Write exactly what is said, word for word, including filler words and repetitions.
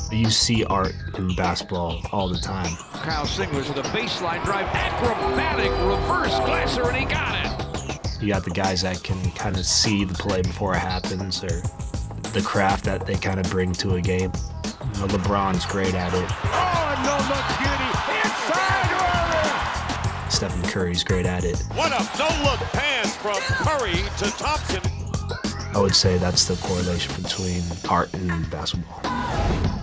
You see art in basketball all the time. Kyle Singlers with a baseline drive, acrobatic reverse glasser, and he got it. You got the guys that can kind of see the play before it happens, or the craft that they kind of bring to a game. You know, LeBron's great at it. Oh, no look beauty inside Irving. Stephen Curry's great at it. What a no-look pass from Curry to Thompson. I would say that's the correlation between art and basketball.